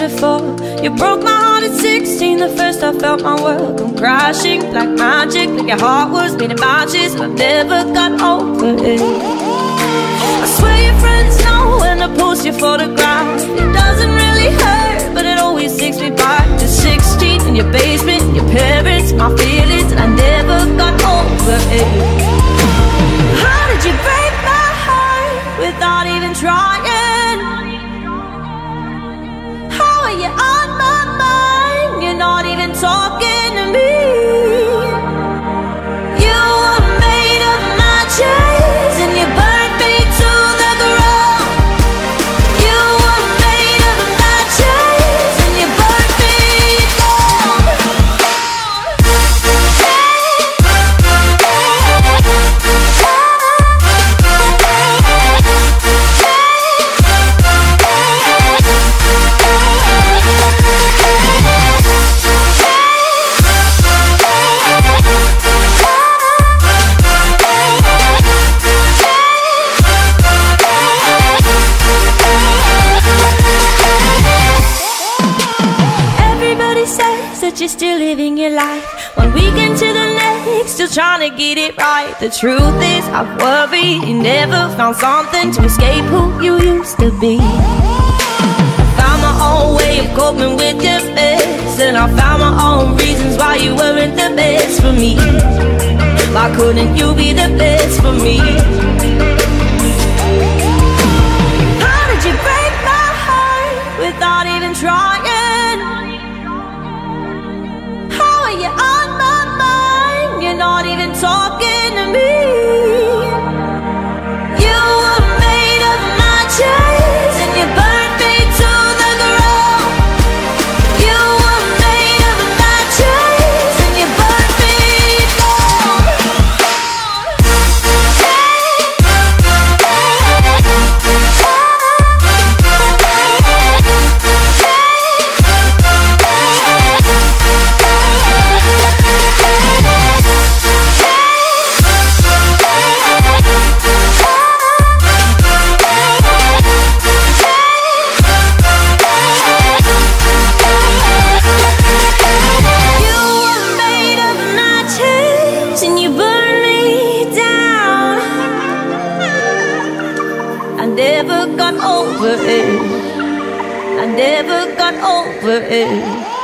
before. You broke my heart at 16, the first I felt my world come crashing like magic. Like your heart was made of matches, but I never got over it. I swear your friends know when I post your photograph. It doesn't really hurt, but it always takes me back to 16. In your basement, your parents, my feelings, and I never got over it. How did you break my heart without even trying? How are you on my mind? You're not even talking to me. You were made of matches and you burned me to the ground. You were made of matches and you burned me down. That you're still living your life, one weekend to the next, still trying to get it right. The truth is, I've worried you never found something to escape who you used to be. I found my own way of coping with your mess, and I found my own reasons why you weren't the best for me. Why couldn't you be the best for me? How did you break my heart without even trying? You're on my mind, you're not even talking to me. You were made of matches and you burned me to the ground. You were made of matches and you burned me down. I never got over it. I never got over it.